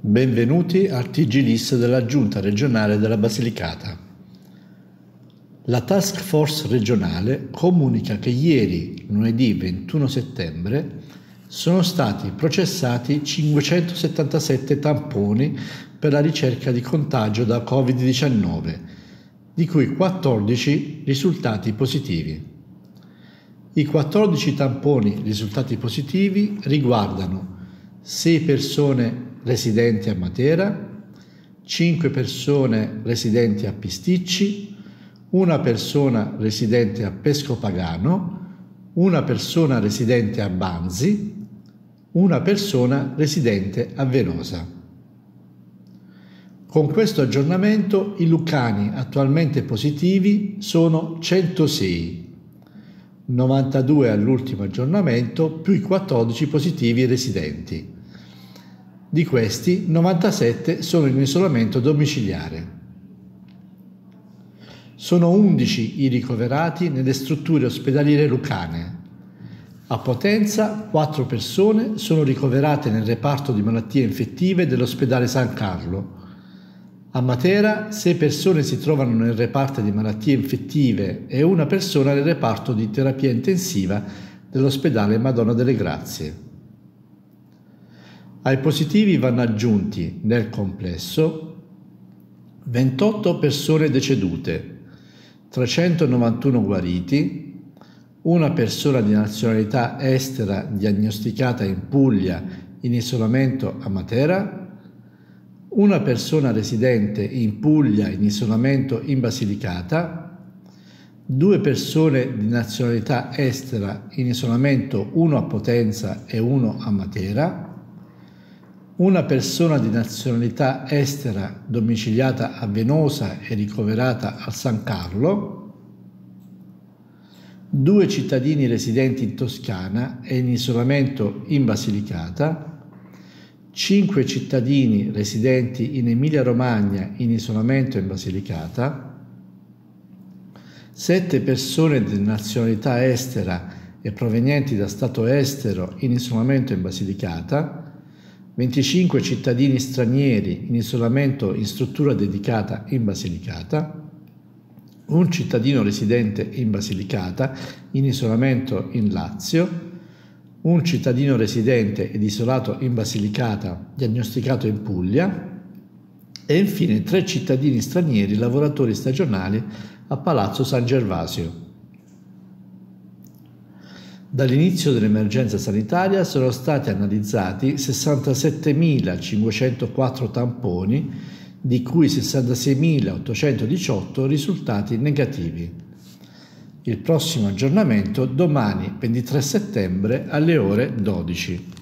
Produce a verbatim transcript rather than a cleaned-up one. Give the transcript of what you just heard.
Benvenuti al T G List della Giunta regionale della Basilicata. La Task Force regionale comunica che ieri, lunedì ventuno settembre, sono stati processati cinquecentosettantasette tamponi per la ricerca di contagio da covid diciannove, di cui quattordici risultati positivi. I quattordici tamponi risultati positivi riguardano sei persone residenti a Matera, cinque persone residenti a Pisticci, una persona residente a Pescopagano, una persona residente a Banzi, una persona residente a Venosa. Con questo aggiornamento i lucani attualmente positivi sono centosei, novantadue all'ultimo aggiornamento più i quattordici positivi residenti. Di questi, novantasette sono in isolamento domiciliare. Sono undici i ricoverati nelle strutture ospedaliere lucane. A Potenza, quattro persone sono ricoverate nel reparto di malattie infettive dell'ospedale San Carlo. A Matera, sei persone si trovano nel reparto di malattie infettive e una persona nel reparto di terapia intensiva dell'ospedale Madonna delle Grazie. Ai positivi vanno aggiunti, nel complesso, ventotto persone decedute, trecentonovantuno guariti, una persona di nazionalità estera diagnosticata in Puglia in isolamento a Matera, una persona residente in Puglia in isolamento in Basilicata, due persone di nazionalità estera in isolamento, uno a Potenza e uno a Matera, una persona di nazionalità estera domiciliata a Venosa e ricoverata al San Carlo, due cittadini residenti in Toscana e in isolamento in Basilicata, cinque cittadini residenti in Emilia-Romagna in isolamento in Basilicata, sette persone di nazionalità estera e provenienti da Stato estero in isolamento in Basilicata, venticinque cittadini stranieri in isolamento in struttura dedicata in Basilicata, un cittadino residente in Basilicata in isolamento in Lazio, un cittadino residente ed isolato in Basilicata diagnosticato in Puglia e infine tre cittadini stranieri lavoratori stagionali a Palazzo San Gervasio. Dall'inizio dell'emergenza sanitaria sono stati analizzati sessantasettemilacinquecentoquattro tamponi, di cui sessantaseimilaottocentodiciotto risultati negativi. Il prossimo aggiornamento domani ventitré settembre alle ore dodici.